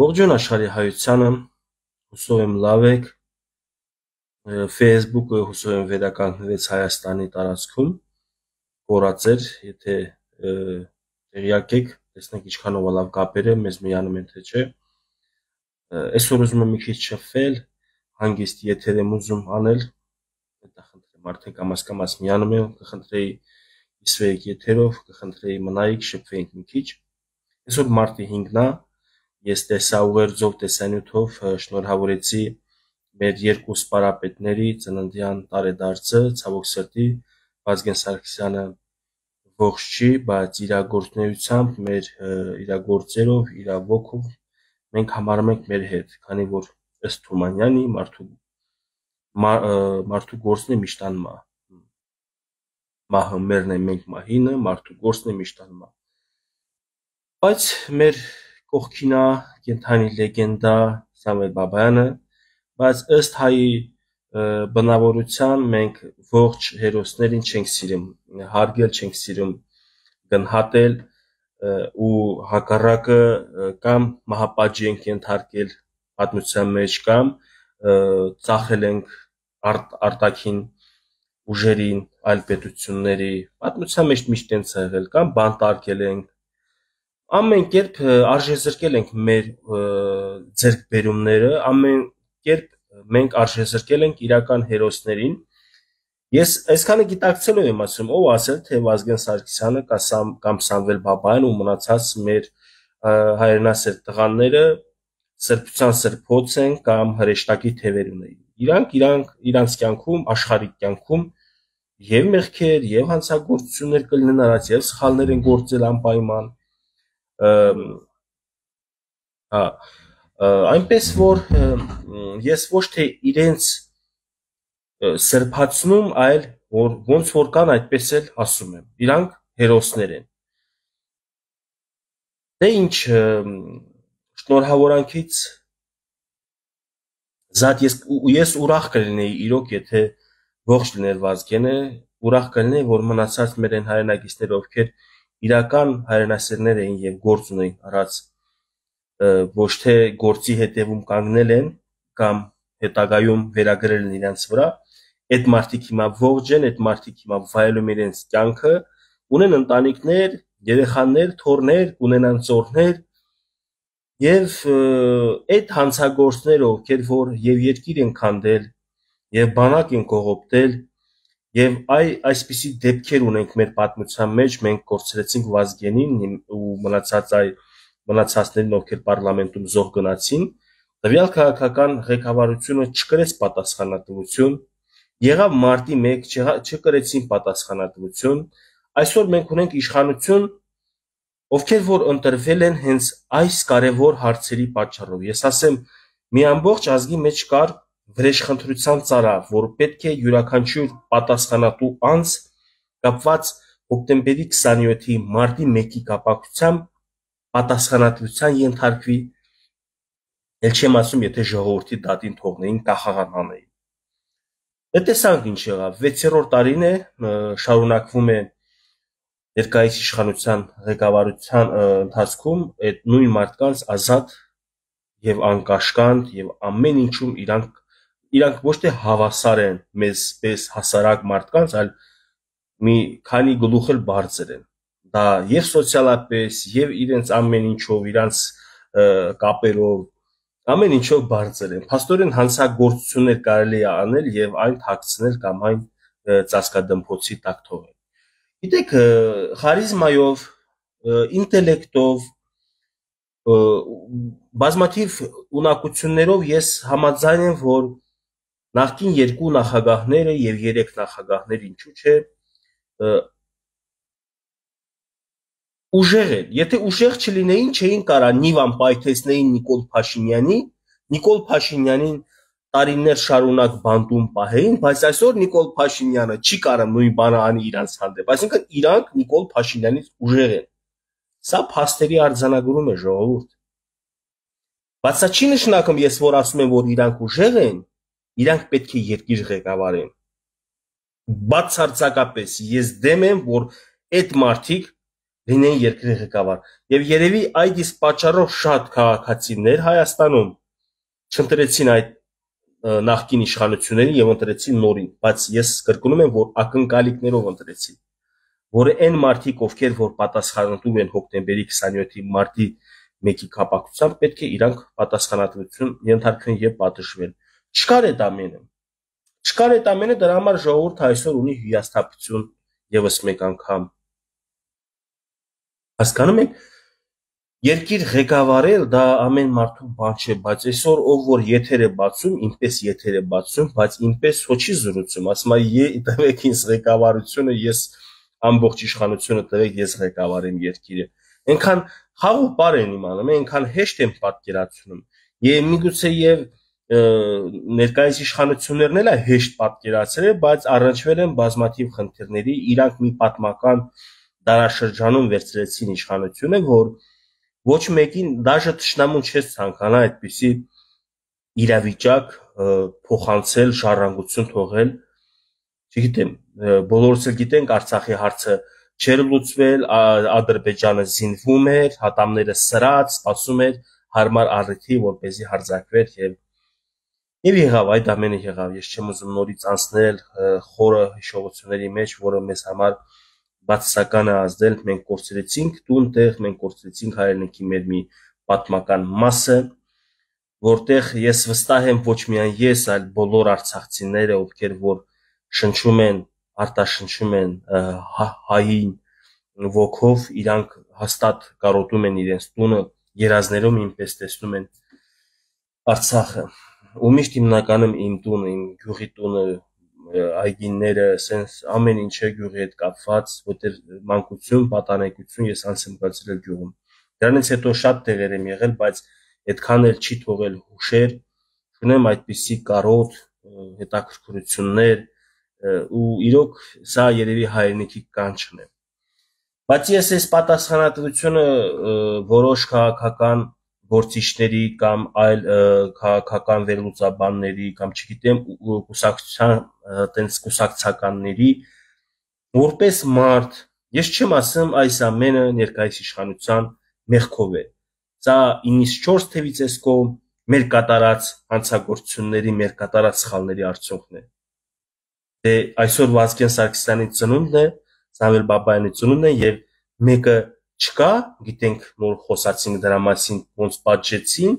Ողջույն աշխարհի հայությանը, հուսով եմ լավ եք, Facebook-ը հուսով եմ վերականգնվեց Հայաստանի տարածքում, կորածեր, եթե տեղյակ եք, տեսնենք ինչքանով լավ կապերը մեզ միանում են թե չէ, այսօր ուզում եմ մի քիչ շփվել, հանգիստ եթեր եմ ուզում անել, դա խնդրեմ, արդեն կամաց միանում եմ, կխնդրեի իսվեիք եթերով, կխնդրեի մնայիք, շփվեինք մի քիչ, այսօր մարտի 5-ն է, ես տեսա ուղերձով տեսանյութով շնորհավորեցի մեր երկու սպարապետների ծննդյան տարեդարձը, ցավոք սրտի Վազգեն Սարգսյանը ողջ չի, բայց իր գործունեությամբ, մեր իր գործերով, իր ոգով մենք համարում ենք մեր հետ, քանի որ ըստ Թումանյանի մարդու գործն է միշտ անմահ, մահը մերն է մենք մահինը, մարդու գործն է միշտ անմահ, բայց մեր կողքինա կենթանի լեգենդա Սամվել Բաբայանը, բայց ըստ հայի բնավորության մենք ողջ հերոսներին չենք սիրում, հարգել չենք սիրում, գնահատել ու հակառակը կամ մահապատժի ենք ենթարկել պատմության մեջ կամ ծախել ենք արտաքին ուժերին, այլ պետությունների պատմության մեջ միշտ են եղել կամ բանտարկել ենք ամեն կերպ արժեզրկել ենք մեր ձեռքբերումները, ամեն կերպ մենք արժեզրկել ենք իրական հերոսներին։ Ես այսքանը գիտակցելով եմ ասում, ով ասել, թե Վազգեն Սարգսյանը կամ Սամվել Բաբայանը ու մնացած մեր հայրենասեր տղաները սրբության սրբոց են կամ հրեշտակի թևեր ունեն։ Իրանք կյանքում, աշխարհիկ կյանքում եւ մեղքեր, եւ հանցագործություններ կլինեն արած, եւ սխալներ են գործել անպայման։ Այնպես որ ես ոչ թե իրենց սրբացնում, այլ ոնց որ կան այդպես էլ ասում եմ, իրանք հերոսներ են։ Դե ինչ, շնորհավորանքից զատ ես ուրախ կլինեի իրոք, եթե ողջ լիներ Վազգենը, ուրախ կլինեի, որ մնացած մեր են հայրենակիցները, ովքեր իրական հայրենասերներ էին եւ գործ ունեին արած, ոչ թե գործի հետևում կանգնել են կամ հետագայում վերագրել են իրենց վրա, այդ մարդիկ հիմա ողջ են, այդ մարդիկ հիմա վայելում իրենց կյանքը, ունեն ընտանիքներ, երեխաներ, թոռներ, կունենան ծոռներ եւ այդ հանցագործները, ովքեր որ եւ երկիր են քանդել եւ բանակ են կողոպտել եւ այսպիսի դեպքեր ունենք մեր պատմության մեջ, մենք կորցրեցինք Վազգենին ու մնացածներին, ովքեր պարլամենտում զոհ գնացին, տվյալ քաղաքական ղեկավարությունը չկրեց պատասխանատվություն, եղավ մարտի 1, չկրեցին պատասխանատվություն, այսօր մենք ունենք իշխանություն, ովքեր որ ընտրվել են հենց այս կարևոր հարցերի պատճառով։ Ես ասեմ, մի ամբողջ ազգի մեջ կար վրեժխնդրության ծարավ, որ պետք է յուրաքանչյուր պատասխանատու անձ կապված հոկտեմբերի 27-ի մարտի 1-ի կապակցությամբ պատասխանատվության ենթարկվի, էլ չեմ ասում, եթե ժողովրդի դատին թողնեին, կախաղան անեին։ Դե տեսանք ինչ եղավ, 6-րդ տարին է, շարունակվում է ներկայիս իշխանության ղեկավարության ընթացքում այդ նույն մարդկանց ազատ եւ անկաշկանդ եւ ամեն ինչում իրանք ոչ թե հավասար են մեզ պես հասարակ մարդկանց, այլ մի քանի գլուխ էլ բարձր են։ Դա եւ սոցիալապես, եւ իրենց ամեն ինչով, իրանց կապերով, ամեն ինչով բարձր են։ Փաստորեն հանցագործություններ կարելի է անել եւ այն թաքցնել կամ այն ծածկադմփոցի տակ թողել։ Գիտեք, խարիզմայով, ինտելեկտով, բազմաթիվ ունակություններով ես համաձայն եմ, որ նախկին 2 նախագահները եւ 3 նախագահներ ինչու՞ չէ ուժեղ են։ Եթե ուժեղ չլինեին, չէին կարա նիվան պայթեցնեին Նիկոլ Փաշինյանին տարիներ շարունակ բանտում պահեին, բայց այսօր Նիկոլ Փաշինյանը չի կարող նույն բանը անի իրանց հանդեպ։ Այսինքն իրանք Նիկոլ Փաշինյանից ուժեղ են։ Սա փաստերի արձանագրում է, ժողովուրդ։ Բայց սա չի նշանակում, ես որ ասում եմ, որ իրանք ուժեղ են, իրանք պետք է երկիր ղեկավարեն։ Բացարձակապես ես դեմ եմ, որ այդ մարդիկ լինեն երկրի ղեկավար։ Եվ երևի այդ իսկ պատճառով շատ քաղաքացիներ Հայաստանում չընտրեցին այդ նախկին իշխանություններին եւ ընտրեցին նորին, բայց ես կրկնում եմ, որ ակնկալիքներով ընտրեցին, որ այն մարդիկ, ովքեր որ պատասխանատու են հոկտեմբերի 27-ի մարտի 1-ի կապակցությամբ, պետք է իրանք պատասխանատվություն ենթարկվեն եւ պատժվեն։ Չկար այդ ամենը։ Չկար այդ ամենը, դրա համար ժողովուրդը այսօր ունի հիասթափություն եւս մեկ անգամ։ Հասկանում եք, երկիր ղեկավարել դա ամեն մարդու բան չէ, բայց այսօր ով որ եթեր է բացում, ինպես եթեր է բացում, բայց ինպես հո չի զրուցում, ասում է տվեք ինձ ղեկավարությունը, ես ամբողջ իշխանությունը տվեք, ես ղեկավարեմ երկիրը։ Այնքան խաղ ու պար են իմանում, այնքան հեշտ են պատկերացնում։ Եվ միգուցե եւ ներկայիս իշխանություններն էլ հեշտ պատկերացրել, բայց առնչվել են բազմաթիվ խնդիրների, իրանք մի պատմական դարաշրջանում վերցրեցին իշխանությունը, որ ոչ մեկին դաժե թշնամուն չէ ցանկանա այդպիսի իրավիճակ փոխանցել, ժառանգություն թողել։ Չգիտեմ, բոլորս էլ գիտենք Արցախի հարցը չէր լուծվել, Ադրբեջանը զինվում էր, հատամները սրած, սպասում էր հարմար առիթի, որպեսզի հարձակվեր եւ եղավ, այդ ամենը եղավ։ Ես չեմ ուզում նորից անցնել խորը հիշողությունների մեջ, որը մեզ համար բացասական է ազդել, մենք կորցրեցինք տուն-տեղ, մենք կորցրեցինք հայրենիքի մեր մի պատմական մասը, որտեղ ես վստահ եմ ոչ միայն ես, այլ բոլոր արցախցիները, ովքեր որ շնչում են, արտաշնչում են հային ոգով, իրանք հաստատ կարոտում են իրենց տունը, երազներում ինպես տեսնում են Արցախը։ Ու միշտ հիմնականում իմ տունը, իմ գյուղի տունը, այգիները, սենց ամեն ինչը գյուղի հետ կապված, որտեղ մանկություն, պատանեկություն ես անց եմ կացրել գյուղում։ Դրանից հետո շատ տեղեր եմ եղել, բայց այդքան էլ չի թողել հուշեր, ունեմ այդպիսի կարոտ, հետաքրքրություններ, ու իրոք սա երևի հայրենիքի կանչն է։ Բայց ես այս պատասխանատվությունը որոշ քաղաքական գործիչների կամ այլ քաղաքական վերլուծաբանների կամ չգիտեմ կուսակցականների որպես մարդ, ես չեմ ասում այս ամենը ներկայիս իշխանության մեղքով է։ Սա 94 թվից էս կողմ մեր կատարած հանցագործությունների, մեր կատարած սխալների արդյունքն է։ Դե այսօր Վազգեն Սարգսյանի ծնունդն է, Սամվել Բաբայանի ծնունդն է եւ մեկը չկա, գիտենք նոր խոսացինք դրա մասին, ոնց պատժեցին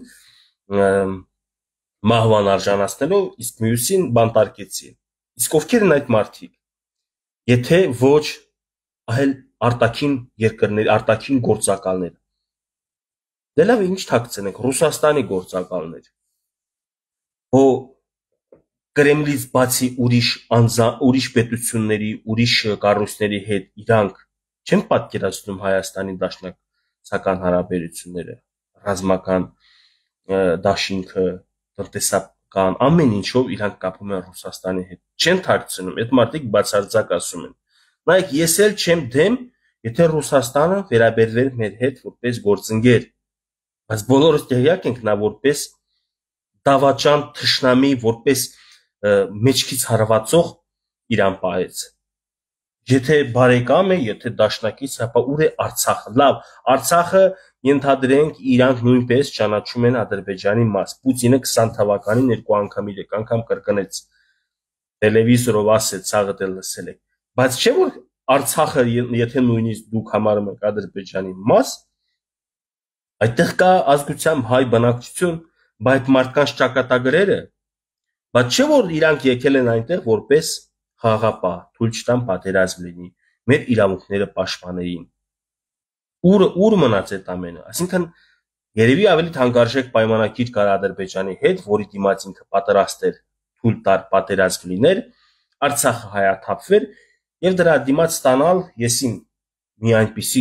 մահվան արժանացնելով, իսկ մյուսին բանտարկեցին։ Իսկ ովքեր են այդ մարդիկ։ Եթե ոչ այլ արտաքին երկրների, արտաքին գործակալներ։ Դե լավ, ինչ թաքցնենք, Ռուսաստանի գործակալներ։ Հո Կրեմլից բացի ուրիշ պետությունների, ուրիշ կառույցների հետ իրանք չեն պատկերացնում Հայաստանի դաշնակցական հարաբերությունները, ռազմական դաշինքը, տնտեսական ամեն ինչով իրանք կապում են Ռուսաստանի հետ։ Չեն թաքցնում, այդ մարդիկ բացարձակ ասում են։ Նայեք, ես էլ չեմ դեմ, եթե Ռուսաստանը վերաբերվեր մեր հետ որպես գործընկեր, բայց բոլորս տեղյակ ենք նա որպես դավաճան թշնամի, որպես մեջքից հարվածող իրան պահեց։ Եթե բարեկամ է, եթե դաշնակից, ապա ուր է Արցախը։ Լավ, Արցախը ենթադրենք իրանք նույնպես ճանաչում են Ադրբեջանի մաս։ Պուտինը 20 թվականին 2 անգամ 3 անգամ կրկնեց։ Տելևիզորով ասեց, ցավը դել լսել եք։ Բայց չէ որ Արցախը, եթե նույնիսկ դուք համարում եք Ադրբեջանի մաս, այդտեղ կա ազգությամբ հայ բնակչություն, բայց մարդկանց ճակատագրերը, բայց չէ որ իրանք եկել են այնտեղ որպես խաղաղապահ, թույլ չտան պատերազմ լինի, մեր իրավունքները պաշտպանեին։ Ուր մնաց այդ ամենը։ Այսինքն երևի ավելի թանկարժեք պայմանագիր կար Ադրբեջանի հետ, որի դիմաց ինքը պատրաստ էր թույլ տար պատերազմ լիներ, Արցախը հայաթափվեր եւ դրա դիմաց ստանալ եսին մի այնպիսի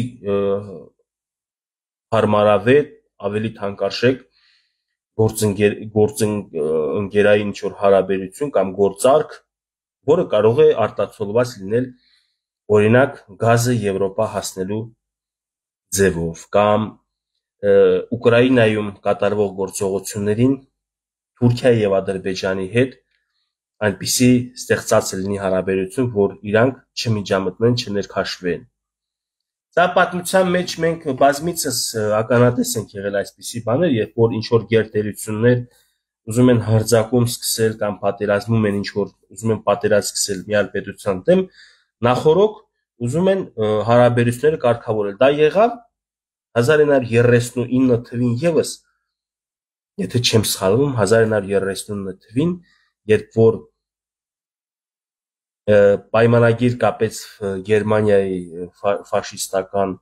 հարմարավետ, ավելի թանկարժեք գործընկերային ինչ-որ հարաբերություն կամ գործարք, որը կարող է արտացոլված լինել օրինակ գազը Եվրոպա հասնելու ձևով կամ Ուկրաինայում կատարվող գործողություններին Թուրքիայի եւ Ադրբեջանի հետ այնպիսի ստեղծած լինի հարաբերություն, որ իրանք չմիջամտնեն, չներքաշվեն։ Սա պատմության մեջ մենք բազմիցս ականատես ենք եղել այսպիսի բաներ, երբ որ ինչ որ գերտերություններ ուզում են հարձակում սկսել կամ պատերազմում են ինչ որ ուզում են պատերազմ սկսել մի այլ պետության դեմ, նախորոք ուզում են հարաբերությունները կարգավորել։ Դա եղավ 1939 թվին եւս, եթե չեմ սխալվում, 1939 թվին, երբ որ պայմանագիր կապեց Գերմանիայի ֆաշիստական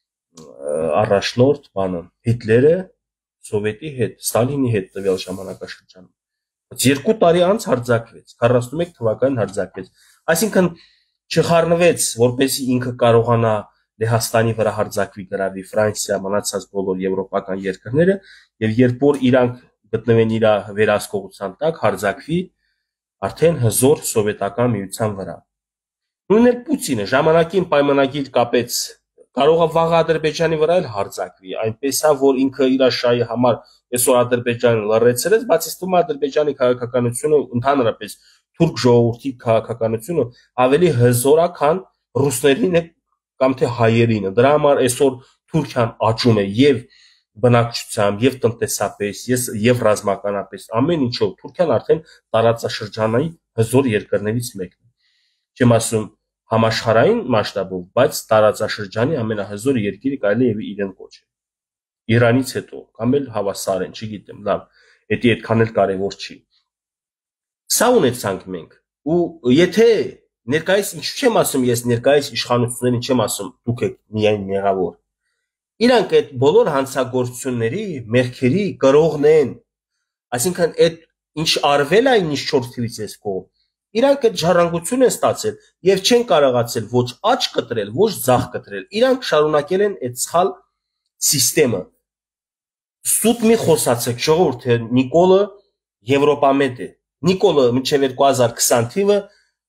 առաջնորդ բանը Հիտլերը Սովետի հետ, Ստալինի հետ տվյալ ժամանակաշրջանում։ 2 տարի անց հարձակվեց, 41 թվականին հարձակվեց։ Այսինքն չխառնվեց, որպեսզի ինքը կարողանա Լեհաստանի վրա հարձակվի գրավի Ֆրանսիա, մնացած բոլոր եվրոպական երկրները, եւ երբ որ իրանք գտնվեն իր վերահսկողության տակ, հարձակվի արդեն հզոր սովետական միության վրա։ Նույնն էլ Պուտինը ժամանակին պայմանագիր կապեց, կարող է վաղ Ադրբեջանի վրա էլ հարձակվի, այնպես է, որ ինքը իր շահի համար այսօր Ադրբեջանը լռեցրել է, բայց իսկ Ադրբեջանի քաղաքականությունը ընդհանրապես թուրք ժողովրդի քաղաքականությունը ավելի հզոր է, քան ռուսներին կամ թե հայերինը։ Դրա համար այսօր Թուրքիան աճում է եւ բնակչությամբ, եւ տնտեսապես, եւ ռազմականապես, ամեն ինչով Թուրքիան արդեն տարածաշրջանային հզոր երկրներից մեկն է։ Չեմ ասում համաշխարհային մասշտաբով, բայց տարածաշրջանի ամենահզոր երկիրը կարելի է իրեն կոչել։ Իրանից հետո, կամ էլ հավասար են, չգիտեմ, լավ, դա այդքան էլ կարևոր չի։ Սա ունեցանք մենք, ու եթե ներկայիս ինչ չեմ ասում, ես ներկայիս իշխանություններին չեմ ասում, դուք եք միայն մեղավոր։ Իրանք այդ բոլոր հանցագործությունների, մեղքերի կրողն են։ Այսինքն այդ ինչ արվել է 94 թվից այս կողմ, իրանք այդ ժառանգություն են ստացել եւ չեն կարողացել ոչ աճ կտրել, ոչ ձախ կտրել։ Իրանք շարունակել են այդ սխալ սիստեմը։ Սուտ մի խոսացեք, ժողովուրդ, Նիկոլը Եվրոպամետ է։ Նիկոլը մինչև 2020 թիվը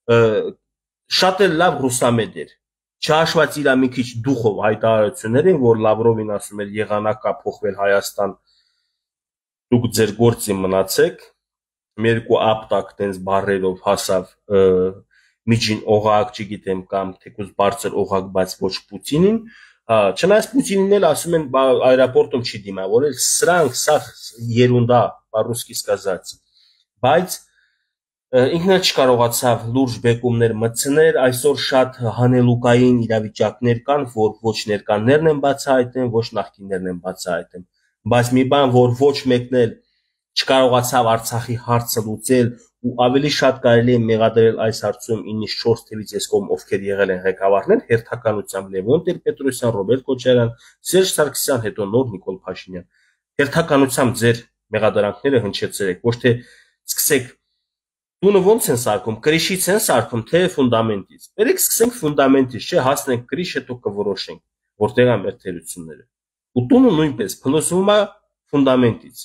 շատ էլ լավ ռուսամետ էր։ Չհաշված իր մի քիչ դուխով հայտարարություններին, որ Լավրովին ասում էր եղանակ կա փոխվել Հայաստան, դուք ձեր գործի մնացեք, մեր կու ապտակ տենց բարերով հասավ միջին օղակ, չգիտեմ, կամ թեկուզ բարձր օղակ, բայց ոչ Պուտինին, չնայած Պուտինին էլ ասում են аэропортում չի դիմավորել, սրանք սա երունդա, по-русски сказать, բայց ինքն էլ չկարողացավ լուրջ բեկումներ մտցնել, այսօր շատ հանելուկային իրավիճակներ կան, որ ոչ ներկաներն են բացահայտեն, ոչ նախկիններն են բացահայտեն, բայց մի բան, որ ոչ մեկն էլ չկարողացավ Արցախի հարցը լուծել ու ավելի շատ կարելի է մեղադրել այս հարցում 94 թվից այս կողմ ովքեր եղել են ղեկավարներ, հերթականությամբ Լևոն Տեր-Պետրոսյան, Ռոբերտ Քոչարյան, Սերժ Սարգսյան, հետո նոր Նիկոլ Փաշինյան։ Հերթականությամբ ձեր մեղադրանքները հնչեցրեք, ոչ թե սկսեք տունը ոնց են սարքում, կրիշից են սարքում, թե ֆունդամենտից։ Բերեք սկսենք ֆունդամենտից, չէ, հասնենք կրիշ, հետո կորոշենք, որտեղ է մեր թերությունները։ Ու տունը նույնպես փլոսվում է ֆունդամենտից։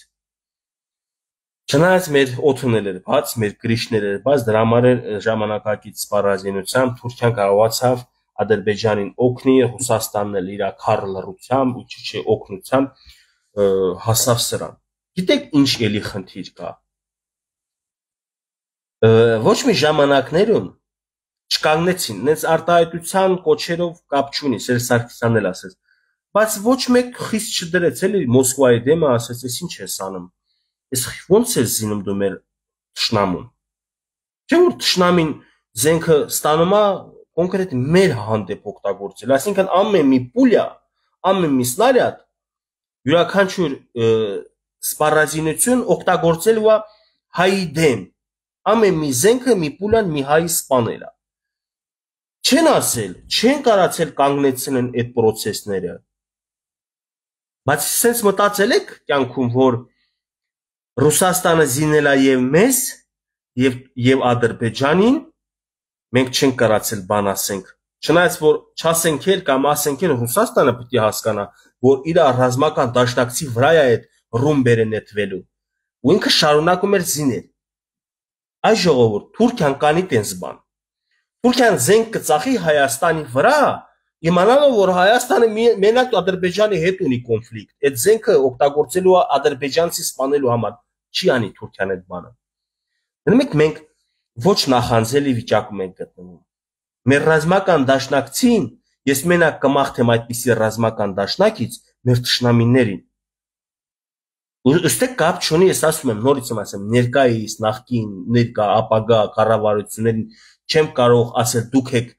Չնայած մեր օդն էր բաց, մեր կրիշները էր բաց, դրա համար ժամանակակից սպառազինությամբ Թուրքիան կարողացավ Ադրբեջանին օգնի, Ռուսաստանն էլ իր քար լռությամբ ու չէ օգնությամբ հասավ սրան։ Գիտեք ինչ էլի խնդիր կա։ Ոչ մի ժամանակներում չկանգնեցին, նենց արտահայտության կոչերով կապ չունի, Սերժ Սարգսյանն էլ ասեց, բայց ոչ մեկ խիստ չդրեց, էլի Մոսկվայի դեմը ասեց, ես ինչ ես անում։ Ես ոնց ես զինում դու մեր թշնամուն։ Չէ՞ որ թշնամին զենքը ստանում է կոնկրետ մեր հանդեպ օգտագործել, այսինքն ամեն մի պուլյա, ամեն մի սնարյադ յուրաքանչյուր սպառազինություն օգտագործելու է հայի դեմ։ Ամեն մի զենքը մի պուլան մի հայի սպանել է։ Չեն ասել, չեն կարացել կանգնեցնեն այդ process-ները։ Բայց sense մտածել եք կյանքում, որ Ռուսաստանը զինել է եւ մեզ, եւ Ադրբեջանին, մենք չենք կարացել բան ասենք։ Չնայած որ չասենք էլ կամ ասենք էլ Ռուսաստանը պետք է հասկանա, որ իր ռազմական դաշնակցի վրա է այդ ռումբերը նետվելու։ Ու ինքը շարունակում էր զինել։ Այս ժողովուրդ Թուրքիան կանի տենց բան։ Թուրքիան զենք կծախի Հայաստանի վրա, իմանալով որ Հայաստանը մենակ Ադրբեջանի հետ ունի կոնֆլիկտ։ Այդ զենքը օգտագործելու է ադրբեջանցի սպանելու համար։ Չի անի Թուրքիան այդ բանը։ Դրանք մենք ոչ նախանձելի վիճակում ենք գտնվում։ Մեր ռազմական դաշնակցին Ես մենակ կմաղթեմ այդպիսի ռազմական դաշնակից մեր թշնամիներին։ Ըստեղ կապ չունի, ես ասում եմ, նորից եմ ասեմ, ներկայիս, նախկին, ներկա, ապագա կառավարություններին չեմ կարող ասել դուք եք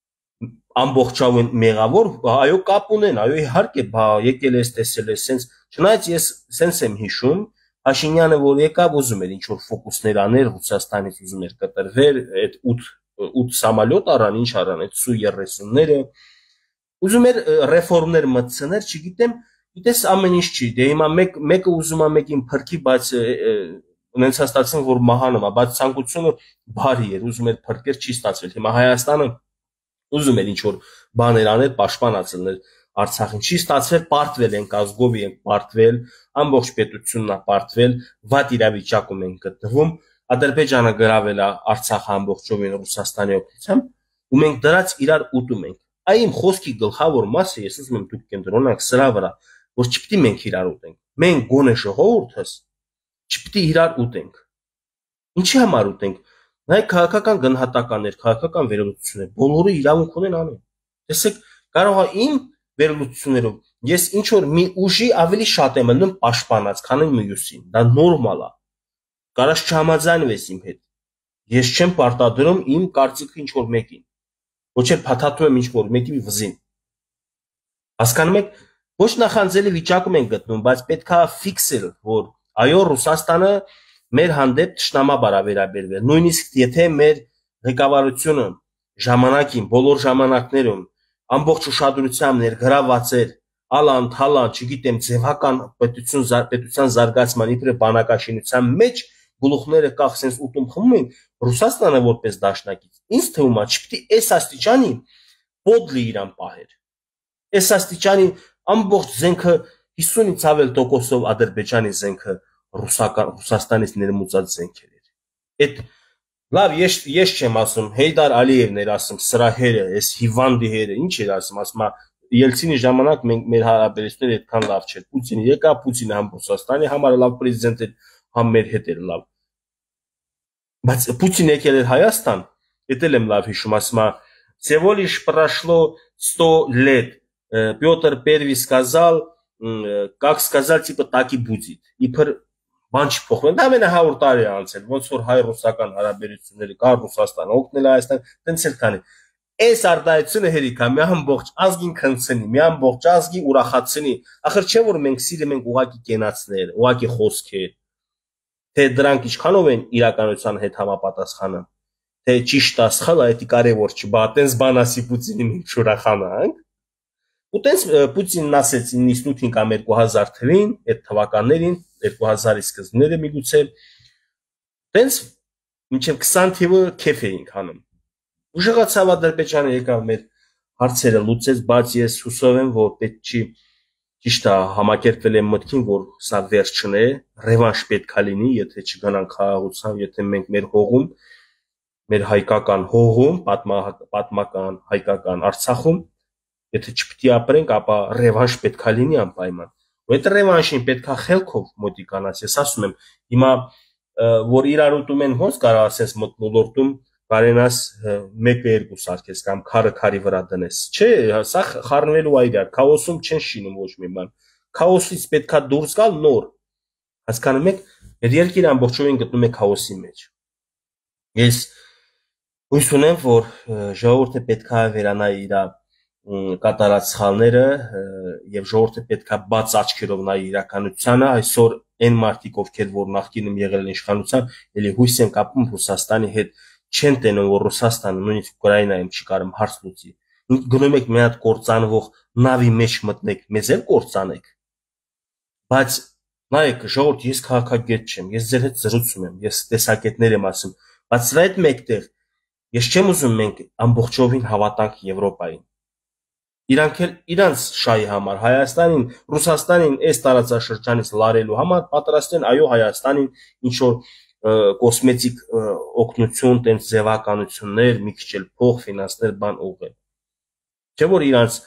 ամբողջովին մեղավոր, այո կապ ունեն, այո իհարկե, բա եկել ես տեսել ես, սենց, չնայած ես սենց եմ հիշում, Փաշինյանը որ եկավ ուզում էր ինչ որ ֆոկուսներ աներ, Ռուսաստանից ուզում էր կտրվել, այդ 8 սամալյոտ առան, ինչ առան, այդ Su-30-ները, ուզում էր ռեֆորմներ մտցնել, չգիտեմ, գիտես ամեն ինչ չի, դե հիմա մեկը ուզում է մեկին փրկի, բայց ունեցա ստացվում որ մահանում է, բայց ցանկությունը բարի էր, ուզում էր փրկել, չի ստացվել։ Հիմա Հայաստանը ուզում էր ինչ որ բաներ անել, պաշտպանացնել Արցախին, չի ստացվել, պարտվել ենք, ազգովի ենք պարտվել, ամբողջ պետությունն է պարտվել, վատ իրավիճակում ենք գտնվում, Ադրբեջանը գրավել է Արցախը ամբողջովին Ռուսաստանի օգնությամբ, ու մենք դրանց իրար ուտում ենք։ Այ իմ խոսքի գլխավոր մասը, ես ուզում եմ դուք կենտրոնանաք սրա վրա, որ չպիտի մենք իրար ուտենք։ Մենք գոնե ժողովուրդս չպիտի իրար ուտենք։ Ինչի համար ուտենք։ Նայ քաղաքական գնահատականներ, քաղաքական վերլուծություններ, բոլորը իրավունք ունեն անեն։ Տեսեք, կարող է իմ վերլուծություններով ես ինչ որ մի ուժի ավելի շատ եմ ելնում պաշտպանած, քան մյուսին։ Դա նորմալ է։ Կարաս չհամաձայնվես իմ հետ։ Ես չեմ պարտադրում իմ կարծիքը ինչ որ մեկին։ Ոչ էլ փաթաթում եմ ինչ որ մեկի վզին։ Հասկանում եք, ոչ նախանձելի վիճակում են գտնվում, բայց պետքա ֆիքսել, որ այո Ռուսաստանը մեր հանդեպ թշնամաբար է վերաբերվել, նույնիսկ եթե մեր ղեկավարությունը ժամանակին, բոլոր ժամանակներում ամբողջ ուշադրությամբ ներգրաված էր ալան, թալան, չգիտեմ, ձևական պետության զարգացման իբրև բանակաշինության մեջ գլուխները կախ sense ուտում խմում են Ռուսաստանը որպես դաշնակից։ Ինձ թվում է չպիտի այս աստիճանի պոդլի իրան պահեր։ Այս աստիճանի ամբողջ զենքը 50-ից ավել տոկոսով Ադրբեջանի զենքը Ռուսաստանից ներմուծած զենքեր էր։ Այդ լավ, ես չեմ ասում, Հեյդար Ալիևն էր ասում, սրա հերը, այս հիվանդի հերը, ինչ էր ասում, Ելցինի ժամանակ մեր հարաբերությունները այդքան լավ չէր։ Պուտինը եկա, Պուտինը համ Ռուսաստանի համար լավ պրեզիդենտ էր, համ մեր հետ էր лав. Բայց Путин եկել էր Հայաստան, դա եմ լավ հիշում, ասում է, всего лишь прошло 100 лет. Петр I сказал, как сказать, типа так и будет. Իբր բան չի փոխվել։ Դա մենա 100 տարի է անցել, ոնց որ հայ-ռուսական հարաբերությունների կար Ռուսաստան օգնել Հայաստան, տենց էլ կանի։ Այս արտահայտությունը հերիքա մի ամբողջ ազգին քնցնի, մի ամբողջ ազգի ուրախացնի։ Ախր չէ որ մենք սիրում ենք ուղակի կենացներ, ուղակի խոսքեր։ Թե դրանք ինչքանով են իրականության հետ համապատասխանում, թե ճիշտ է, սխալ է, դա կարևոր չի, բա տենց բան ասի Պուտինի մենք ուրախանանք։ Ու տենց Պուտինն ասեց 98 կամ 2000 թվին, այդ թվականներին, 2000-ի սկզբները միգուցե, տենց մինչև 20 թիվը քեֆ էինք անում։ Ուժեղացավ Ադրբեջանը եկավ մեր հարցերը լուծեց, բայց ես հուսով եմ, որ պետք չի ճիշտ է համակերպվել եմ մտքին, որ սա վերջն է, ռևանշ պետք է լինի, եթե չգնանք խաղաղության, եթե մենք մեր հողում, մեր հայկական հողում, պատմական հայկական Արցախում, եթե չպետք է ապրենք, ապա ռևանշ պետք է լինի անպայման։ Ու այդ ռևանշին պետք է խելքով մոտիկանաս։ Ես ասում եմ, հիմա որ իրար ուտում են, ոնց կարող ասես մտնոլորտում Կարենաս 1-2 սարքես կամ քարի վրա դնես։ Չէ, սա խառնվելու այդար, քաոսում չեն շինում ոչ մի բան։ Քաոսից պետքա դուրս գալ նոր։ Հասկանում եք, մեր երկիրը ամբողջովին գտնում է քաոսի մեջ։ Ես հույս ունեմ, որ ժողովուրդը պետքա վերանա իր կատարած սխալները եւ ժողովուրդը պետքա բաց աչքերով նայի իրականությանը, այսօր այն մարդիկ, ովքեր որ նախկինում եղել են իշխանության, ելի հույս են կապում Ռուսաստանի հետ չեն տենում, որ Ռուսաստանը նույնիսկ Ուկրաինայում չի կարող հարց լուծի։ Գնում եք մի հատ կործանվող նավի մեջ մտնեք, մեզ էլ կործանեք։ Բայց նայեք, ժողովուրդ, ես քաղաքագետ չեմ, ես ձեր հետ զրուցում եմ, ես տեսակետներ եմ ասում, բայց սրա հետ մեկտեղ ես չեմ ուզում մենք ամբողջովին հավատանք Եվրոպային։ Իրանք էլ իրանց շահի համար Հայաստանին, Ռուսաստանին այս տարածաշրջանից լարելու համար պատրաստ են այո Հայաստանին ինչ որ կոսմետիկ օգնություն, տենց ձևականություններ, մի քիչ էլ փող, ֆինանսներ բան ուղղել։ Չէ որ իրանց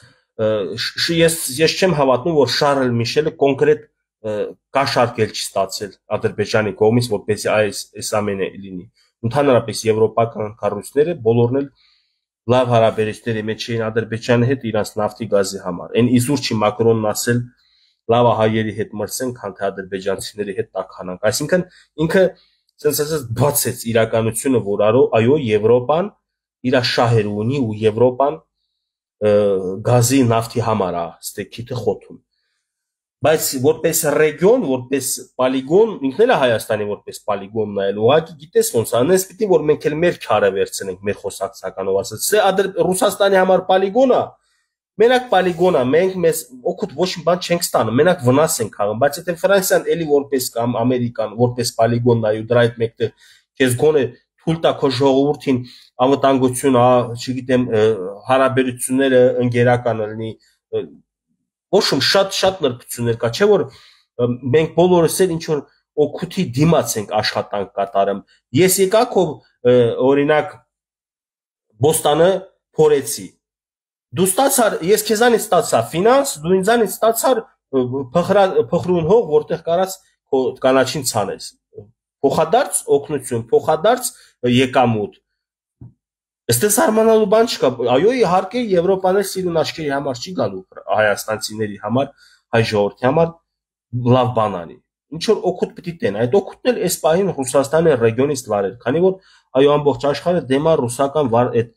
ես չեմ հավատում, որ Շարլ Միշելը կոնկրետ կաշառքել չի ստացել Ադրբեջանի կողմից, որպեսզի այս ամենը լինի։ Ընդհանրապես եվրոպական կառույցները բոլորն էլ լավ հարաբերությունների մեջ էին Ադրբեջանի հետ իրանց նավթի գազի համար։ Այն իզուր չի Մակրոնն ասել լավ է հայերի հետ մրցենք, քան թե ադրբեջանցիների հետ տաքանանք։ Այսինքն ինքը sense ասած բացեց իրականությունը, որ այո Եվրոպան իր շահեր ունի ու Եվրոպան գազի նավթի համար է ստեքիթը խոթում։ Բայց որպես ռեգիոն, որպես պոլիգոն, ինքն էլ է Հայաստանի որպես պոլիգոն նայել, ուղղակի գիտես ոնց անես, պիտի որ մենք էլ մեր քարը վերցնենք մեր խոսակցականով ասած։ Սա Ռուսաստանի համար պոլիգոն է, մենակ պոլիգոն է, մենք մեզ օգուտ ոչ մի բան չենք ստանում, մենակ վնաս ենք քաղում, բայց եթե Ֆրանսիան էլի որպես կամ Ամերիկան որպես պոլիգոն նայ ու դրա հետ մեկտեղ քեզ գոնե թույլ տա քո ժողովրդին անվտանգություն, չգիտեմ, հարաբերությունները ընկերական լինի, ոչմ շատ նրբություններ կա, չէ՞ որ մենք բոլորս էլ ինչ որ օգուտի դիմաց ենք աշխատանք կատարում։ Ես եկա քո օրինակ Բոստանը փորեցի։ Դու ստացար, ես քեզանից ստացա ֆինանս, դու ինձանից ստացար փխրուն հող, որտեղ կարաս քո կանաչին ցանես։ Փոխադարձ օգնություն, փոխադարձ եկամուտ։ Այստեղ սարմանալու բան չկա։ Այո, իհարկե Եվրոպան էլ սիրուն աչքերի համար չի գալու հայաստանցիների համար, հայ ժողովրդի համար լավ բան անի։ Ինչ որ օգուտ պիտի տեն։ Այդ օգուտն էլ այս պահին Ռուսաստանի ռեգիոնից լարել, քանի որ այո ամբողջ աշխարհը դեմ է ռուսական այդ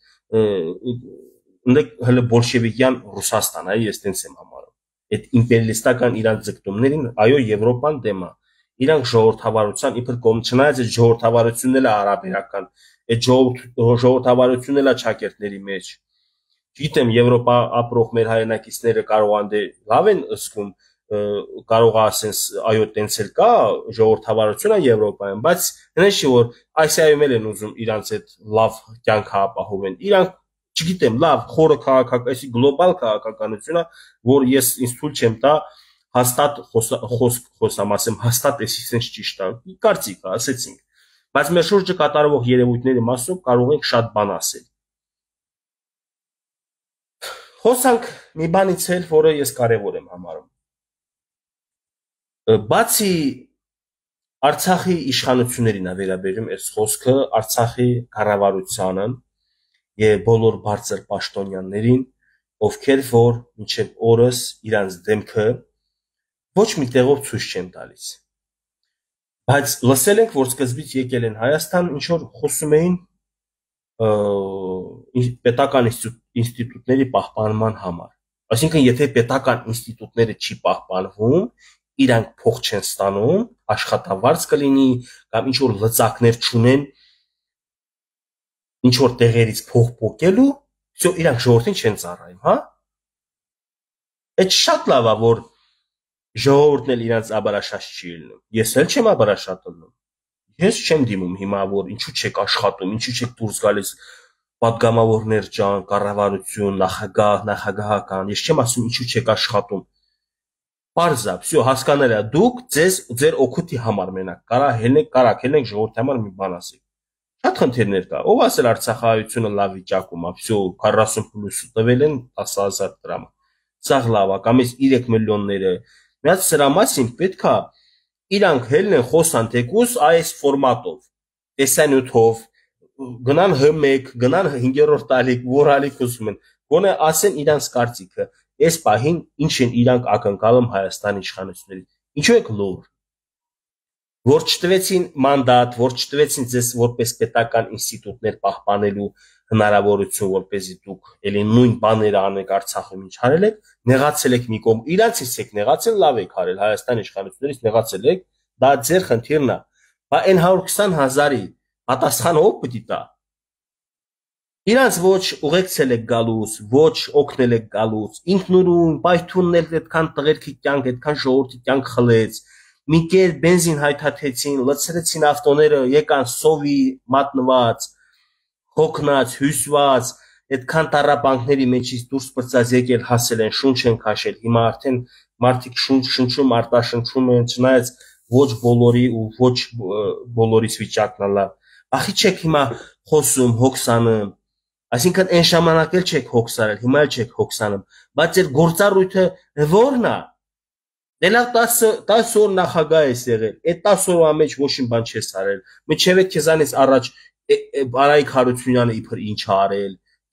հələ բոլշևիկյան Ռուսաստան, այ ես տենց եմ համարում։ Այդ իմպերիալիստական իրանց ձգտումներին այո Եվրոպան դեմ է։ Իրանք ժողովրդավարության իբր կողմ չնայած այդ ժողովրդավարությունն էլ է արաբերական, այդ ժողովրդավարությունն էլ է ճակերտների մեջ։ Գիտեմ Եվրոպա ապրող մեր հայրենակիցները կարող են դե լավ են զգում, կարող է ասեն այո տենց էլ կա ժողովրդավարությունը Եվրոպայում, բայց հենց չի որ Ասիայում էլ են ուզում իրանց այդ լավ կյանքը ապահովեն։ Իրանք չգիտեմ, լավ խորը քաղաքական, գլոբալ քաղաքականությունը, որ ես ինձ թույլ չեմ տա հաստատ խոսամ, ասեմ, հաստատ էսի sense ճիշտ է։ Կարծիք ասեցինք։ Բայց մեր շուրջը կատարվող երևույթների մասով կարող ենք շատ բան ասել։ Խոսանք մի բանից էլ, որը ես կարևոր եմ համարում։ Բացի Արցախի իշխանություններին է վերաբերում այս խոսքը, Արցախի կառավարությանը եւ բոլոր բարձր պաշտոնյաներին, ովքեր որ մինչեւ օրս իրանց դեմքը ոչ մի տեղով ցույց չեն տալիս։ Բայց լսել ենք, որ սկզբից եկել են Հայաստան, ինչ որ խոսում էին պետական ինստիտուտների պահպանման համար։ Այսինքն, եթե պետական ինստիտուտները չի պահպանվում, իրանք փող չեն ստանում, աշխատավարձ կլինի կամ ինչ որ լծակներ չունեն, ինչ որ տեղերից փող փոկելու, всё իրանք ժողովրդին չեն ծառայում, հա։ Այդ շատ լավ է, որ ժողովուրդն էլ իրանց աբարաշատ չի լինում։ Ես էլ չեմ աբարաշատ լինում։ Ես չեմ դիմում հիմա, որ ինչու չեք աշխատում, ինչու չեք դուրս գալիս պատգամավորներ ջան, կառավարություն, նախագահ, նախագահական, ես չեմ ասում ինչու չեք աշխատում։ Պարզ է, всё հասկանալ է, դուք ձեր օգուտի համար մենակ կարակ ելնեք ժողովրդի համար մի բան ասեք։ Շատ խնդիրներ կա։ Ով ասել Արցախահայությունը լավ վիճակում է, всё 40+ տվել են 10,000 դրամ։ Սաղ լավ է, կամ էս 3 միլիոնները։ Միած սրա մասին պետքա իրանք հելնեն խոսան թեկուս այս ֆորմատով, տեսանյութով, գնան H1, գնան 5-րդ տալիք, որ ալիք ուզում են, գոնե ասեն իրանց կարծիքը, այս պահին ինչ են իրանք ակնկալում Հայաստանի իշխանություններից։ Ինչու եք լուր։ Որ չտվեցին մանդատ, որ չտվեցին ձեզ որպես պետական ինստիտուտներ պահպանելու հնարավորություն, որպեսզի դուք էլի նույն բաները անեք Արցախում ինչ արել եք, նեղացել եք մի կողմ, իրանցից եք նեղացել, լավ եք արել, Հայաստանի իշխանություններից նեղացել եք, դա ձեր խնդիրն է։ Բա այն 120,000-ի պատասխանը ով պիտի տա։ Իրանց ոչ ուղեկցել եք գալուց, ոչ օգնել եք գալուց, ինքնուրույն պայթունն էլ այդքան տղերքի կյանք, այդքան ժողովրդի կյանք խլեց, մի կերպ բենզին հայթաթեցին, լցրեցին ավտոները, եկան սովի մատնված, հոգնած, հյուսված, այդքան տառապանքների մեջից դուրս պրծած եկել հասել են, շունչ են քաշել, հիմա արդեն մարդիկ շնչում, արտաշնչում են, չնայած ոչ բոլորի ու ոչ բոլորիս վիճակն լավ։ Ախի չեք հիմա խոսում, հոգսանում, այսինքն այն ժամանակ էլ չեք հոգսարել, հիմա էլ չեք հոգսանում, բայց ձեր գործառույթը ո՞րն է։ Դե լավ 10 օր նախագահ ես եղել, այդ 10 օրվա մեջ ոչ մի բան չես արել։ Մինչև քեզանից առաջ Արայիկ Հարությունյանը իբր ինչ արել,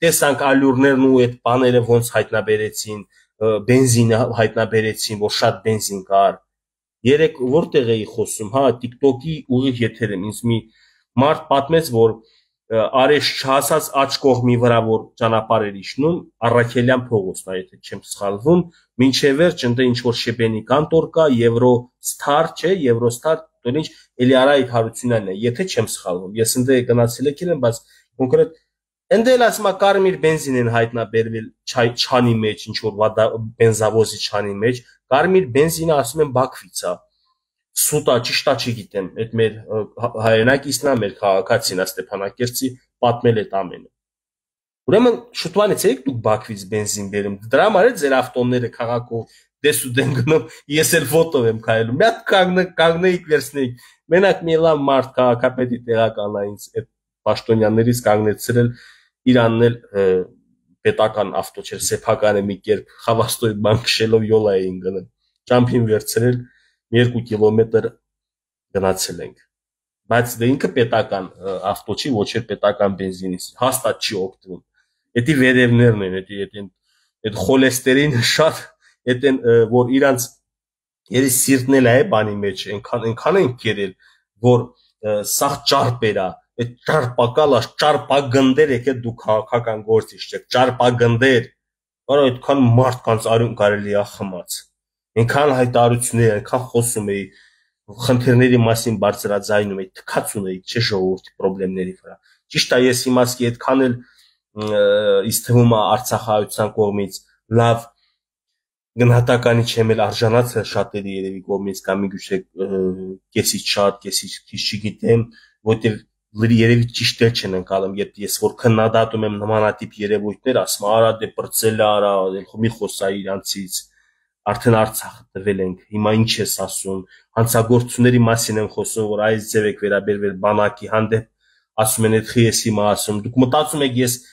տեսանք ալյուրներն ու այդ բաները ոնց հայտնաբերեցին, բենզինը հայտնաբերեցին, որ շատ բենզին կար։ Երեք որտեղ էի խոսում, հա, TikTok-ի ուղիղ եթերում ինձ մի մարդ պատմեց, որ արեշ չհասած աջ կողմի վրա որ ճանապարհ էր իջնում, Առաքելյան փողոցն է, եթե չեմ սխալվում, մինչև վերջ ընդ ինչ որ Շեբենի կանտոր կա, Եվրոստար, չէ, Եվրոստար, դու ինչ էլի Արայիկ Հարությունյանն է, եթե չեմ սխալվում։ Ես ընդ գնացել եկել եմ, բայց կոնկրետ ընդ էլ ասма կարմիր բենզին են հայտնաբերվել չանի մեջ, ինչ որ բենզավոզի չանի մեջ, կարմիր բենզինը ասում են Բաքվից է։ Սուտա, ճիշտ է չգիտեմ, այդ մեր հայրենակիցն է, մեր քաղաքացին է Ստեփանակերտի, պատմել այդ ամենը։ Ուրեմն շուտվանից եք դուք Բաքվից բենզին բերում։ Դրա համար է ձեր ավտոները քաղաքով դեսուդեն գնում, ես էլ ֆոտո եմ քայլում։ Մի հատ կանգնեիք վերցնեիք։ Մենակ մի լավ մարդ քաղաքապետի տեղակալն է ինձ այդ պաշտոնյաներից կանգնեցրել, իրանն էլ պետական ավտո չէր, սեփական է մի կերպ խավաստոյի բան քշելով յոլա էին գնում։ Ճամփին վերցրել 2 կիլոմետր գնացել ենք, բայց դա ինքը պետական ավտո չի, ոչ էլ պետական բենզինից, հաստատ չի օգտվում։ Էդի վերևներն են, այդ խոլեստերին շատ, այդ որ իրանց երես սիրտն էլ է բանի մեջ, այնքան են կերել, որ սաղ ճարպեր է, այդ ճարպակալաշ, ճարպագնդեր եկեք դու քաղաքական գործիչ չեք, ճարպագնդեր, որ այդքան մարդկանց արյուն կարելի է խմած։ Այնքան հայտարարություններ, այնքան խոսում էի, խնդիրների մասին բարձրաձայնում էի, թքած ունեի, չէ ժողովրդի խնդիրների վրա։ Ճիշտ է, ես իմացքի այդքան էլ ինձ թվում է Արցախահայության կողմից լավ գնահատականի չեմ էլ արժանացել շատերի երևի կողմից կամ միգուցե կեսից շատ, կեսից քիչ չգիտեմ, որտեղ երևի ճիշտ էլ չեն ընկալում, երբ ես որ քննադատում եմ նմանատիպ երևույթներ, ասում արա դե բրծել է, արա մի խոսա իրանցից, արդեն Արցախը տվել ենք, հիմա ինչ ես ասում, հանցագործությունների մասին եմ խոսում, որ այս ձև եք վերաբերվել բանակի հանդեպ, ասում են այդ խի ես հիմա ասում, դուք մտածում եք ես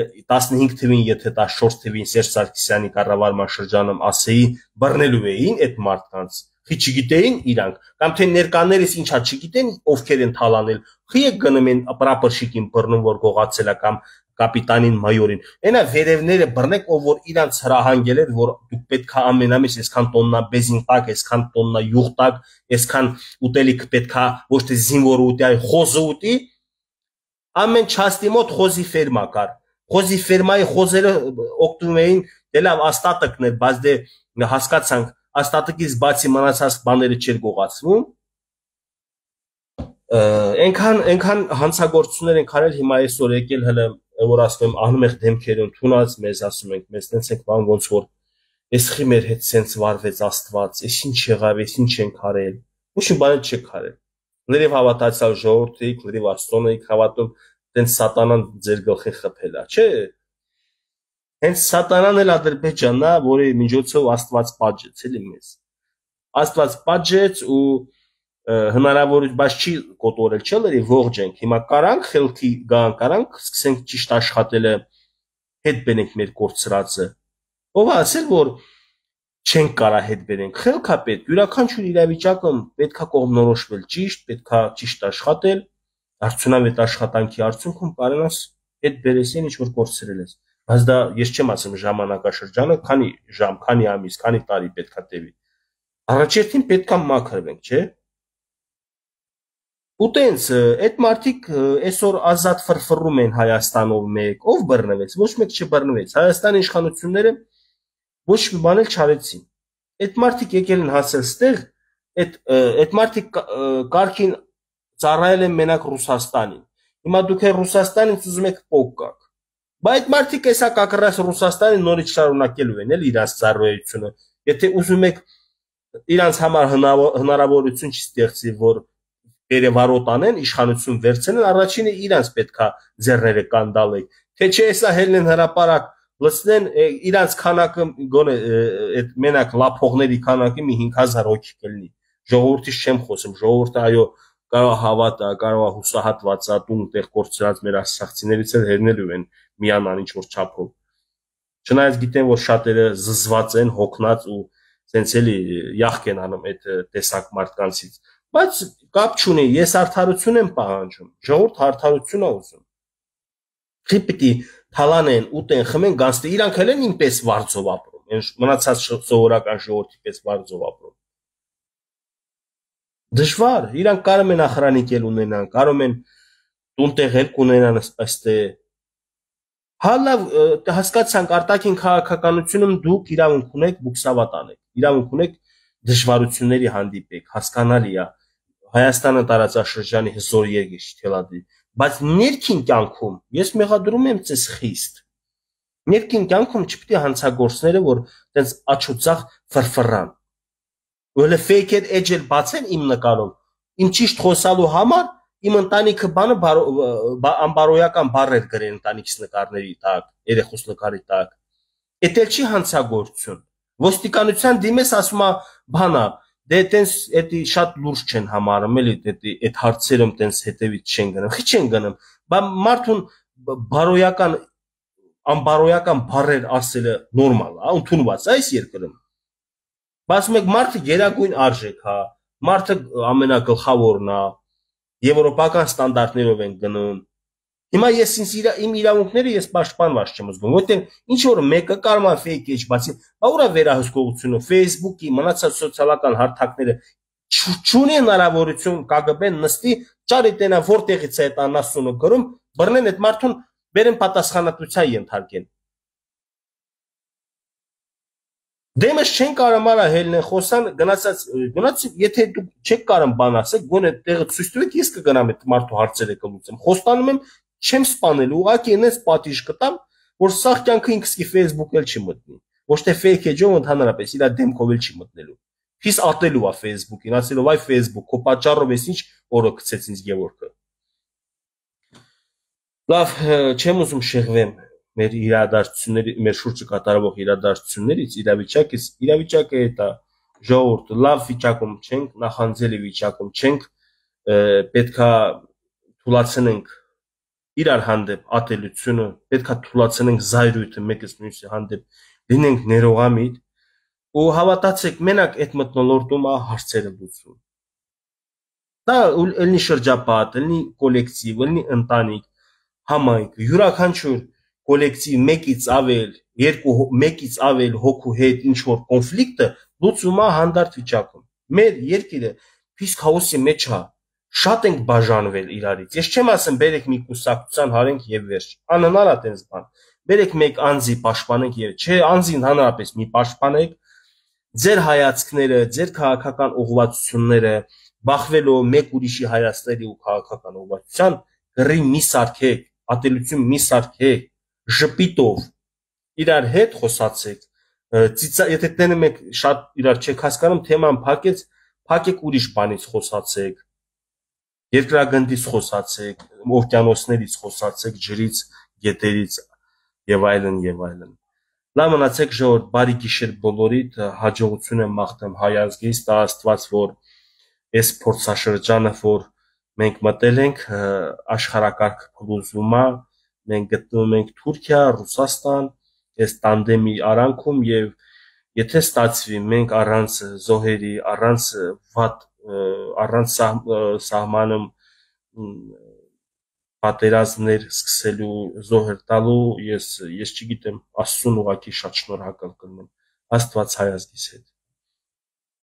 15 թվին, եթե 14 թվին Սերժ Սարգսյանի կառավարման շրջանում ասեի, բռնելու էին այդ մարդկանց, խի չգիտեին իրանք, կամ թե ներկաներս ինչա չգիտեն, ովքեր են թալանել, խի եք գնում են պրապորշիկին բռնում, որ գողացել է կամ կապիտանին, մայորին, այնա վերևները բռնեք, ով որ իրանց հրահանգել էր, որ դուք պետք է ամենամեջ այսքան տոննա բենզին տակ, այսքան տոննա յուղ տակ, այսքան ուտելիք պետք է ոչ թե զինվոր ուտի, այլ խոզը ուտի, ամեն չաստի մոտ խոզի ֆերմա կար, խոզի ֆերմայի խոզերը օգտվում էին, դե լավ աստատկն էր, բայց դե հասկացանք, աստատկից բացի մնացած բաները չէր գողացվում, այնքան հանցագործություններ են արել, հիմա այսօր եկել հələ որ ասում եմ անմեղ դեմքեր ընդունած, մեզ ասում ենք, մեզ տենց ենք բան ոնց որ այս խի մեր հետ սենց վարվեց Աստված, այս ինչ եղավ, այս ինչ ենք արել, ոչ մի բան չեք արել։ Լրիվ հավատացյալ ժողովուրդ եք, լրիվ Աստծուն եք հավատում, տենց սատանան ձեր գլխի խփել է, չէ։ Հենց սատանան էլ Ադրբեջանն է, որի միջոցով Աստված պատժեց էլի մեզ։ Աստված պատժեց ու հնարավորություն, բայց չի կոտորել, չէ՞ լրիվ ողջ ենք։ Հիմա կարանք խելքի գան, կարանք սկսենք ճիշտ աշխատելը հետ բերենք մեր կորցրածը։ Ով է ասել, որ չենք կարա հետ բերենք, խելքա պետք, յուրաքանչյուր իրավիճակում պետքա կողմնորոշվել ճիշտ, պետքա ճիշտ աշխատել, արդյունավետ աշխատանքի արդյունքում կարողանաս հետ բերես ինչ որ կորցրել ես։ Բայց դա ես չեմ ասում ժամանակաշրջանը, քանի ժամ, քանի ամիս, քանի տարի պետքա տևի։ Առաջերտին պետքա մաքրվենք, չէ՞։ Ու տենց այդ մարդիկ այսօր ազատ ֆրֆռում են Հայաստանով մեկ, ով բռնվեց, ոչ մեկ չբռնվեց։ Հայաստանի իշխանությունները ոչ մի բան էլ չարեցին։ Այդ մարդիկ եկել են հասել ստեղ, այդ մարդիկ կարգին ծառայել են մենակ Ռուսաստանին։ Հիմա դուք է Ռուսաստանից ուզում եք փոք գաք։ Բայց այդ մարդիկ էսա կակռած Ռուսաստանին նորից շարունակելու են էլ իրաց ծառայությունը։ Եթե ուզում եք իրանց համար հնարավորություն չստեղծի, որ երևարոտ անեն, իշխանություն վերցնեն, առաջինը իրանց պետքա ձեռները կանդալեք, թե չէ էսա հելնեն հրապարակ լցնեն իրանց քանակը գոնե այդ մենակ լափողների քանակը մի 5000 հոգի կլինի, ժողովրդից չեմ խոսում, ժողովուրդը այո կարող հավատա, կարող հուսահատվածա, տուն-տեղ կորցրած մեր ասացիներից էլ հերնելու են միանան ինչ որ չափով, չնայած գիտեմ, որ շատերը զզված են, հոգնած ու սենց էլի յախք են անում այդ տեսակ մարդկանցից, բայց կապ չունի, ես արդարություն եմ պահանջում, ժողովուրդ արդարություն է ուզում։ Պիտի թալանեն, ուտեն, խմեն, գանձտե, իրանք էլ են ինպես վարձով ապրում, այն մնացած սովորական ժողովրդի պես վարձով ապրում։ Դժվար, իրանք կարող են ախրանիկ էլ ունենան, կարող են տուն-տեղ էլ կունենան ըստե։ Հա լավ, հասկացանք արտաքին քաղաքականությունում դուք իրավունք ունեք բուքսավատ անեք, իրավունք ունեք դժվարությունների հանդիպեք, հասկանալի է, Հայաստանը տարածաշրջանի հզոր երկիր թելադրի, բայց ներքին կյանքում ես մեղադրում եմ ձեզ խիստ։ Ներքին կյանքում չպետք է հանցագործները, որ տենց աչուծախ ֆրֆռան։ Որը fake edge-ել բացեն իմ նկարով, իմ ճիշտ խոսալու համար իմ ընտանիքը բանը անբարոյական բառեր գրեն ընտանիքիս նկարների տակ, երեխուս նկարի տակ։ Էդ էլ չի հանցագործություն։ Ոստիկանության դիմես ասում է բանա, դե տենց էդի շատ լուրջ չեն համարում, էլի այդ հարցերում տենց հետևից չեն գնում։ Խի չեն գնում, բայց մարդուն բարոյական անբարոյական բառեր ասելը նորմալ է, ընդունված է այս երկրում։ Ասում եք մարդը գերագույն արժեք է, մարդը ամենագլխավորն է, եվրոպական ստանդարտներով են գնում։ Հիմա ես իմ իրավունքները ես պաշտպանված չեմ զգում, որտեղ ինչ որ մեկը կարող է fake edge բացի, բա ուրա վերահսկողությունը, Facebook-ի մնացած սոցիալական հարթակները չունի հնարավորություն KGB-ն նստի, ճարի տենա որտեղից է այդ անասունը գրում, բռնեն այդ մարդուն, բերեն պատասխանատվության ենթարկեն։ Դեմս չեն կարող արա հելնեն խոսան, գնաց, եթե դուք չեք կարող բան ասեք, գոնե տեղը ցույց տվեք, ես կգնամ այդ մարդու հարցերը կլուծեմ։ Խոստանում եմ, չեմ սպանել, ուղղակի այնպես պատիժ կտամ, որ սաղ կյանքը ինքս ի Facebook-ել չի մտնի։ Ոչ թե fake edge-ով ընդհանրապես իր դեմքով էլ չի մտնելու։ Փիս ատելու է Facebook-ին, ասելով այ Facebook, քո պատճառով ես ինչ օրը գցեց ինձ Գևորգը։ Լավ, չեմ ուզում շեղվեմ մեր իրադարձությունների, մեր շուրջը կատարվող իրադարձություններից, իրավիճակը դա ժողովուրդը լավ վիճակում չենք, նախանձելի վիճակում չենք, պետքա թուլացնենք իրար հանդեպ ատելությունը, պետքա թուլացնենք զայրույթը մեկս մյուսի հանդեպ, լինենք ներողամիտ ու հավատացեք, մենակ այդ մթնոլորտում է հարցերը լուծվում։ Դա ելնի շրջապատ, ելնի կոլեկտիվ, ելնի ընտանիք, համայնք, յուրաքանչյուր կոլեկտիվ մեկից ավել, մեկից ավել հոգու հետ ինչ որ կոնֆլիկտը լուծվում է հանդարտ վիճակում։ Մեր երկիրը փիսք քաոսի մեջ է, շատ ենք բաժանվել իրարից։ Ես չեմ ասում բերեք մի կուսակցության հարենք եւ վերջ։ Անհնար է տես բան։ Բերեք մեկ անձի պաշտպանենք եւ չէ, անձին հանրապես մի պաշտպանեք, ձեր հայացքները, ձեր քաղաքական ուղղվածությունները բախվելով մեկ ուրիշի հայացքների ու քաղաքական ուղղվածության գրի մի սարքեք, ատելություն մի սարքեք, ժպիտով իրար հետ խոսացեք, եթե տենում եք շատ իրար չեք հասկանում, թեման փակեք ուրիշ բանից խոսացեք, երկրագնդից խոսացեք, օվկիանոսներից խոսացեք, ջրից, գետերից եւ այլն եւ այլն։ Լավ մնացեք ժողովուրդ, բարի գիշեր բոլորիդ, հաջողություն եմ մաղթում հայ ազգից, տա Աստված, որ այս փորձաշրջանը, որ մենք մտել ենք, աշխարհակարգ փլուզվում է, մենք գտնվում ենք Թուրքիա, Ռուսաստան, այս տանդեմի արանքում եւ եթե ստացվի մենք առանց զոհերի, առանց սահմանում պատերազմներ սկսելու զոհեր տալու, ես չգիտեմ, Աստծուն ուղղակի շատ շնորհակալ կլինեմ, Աստված հայ ազգիս հետ։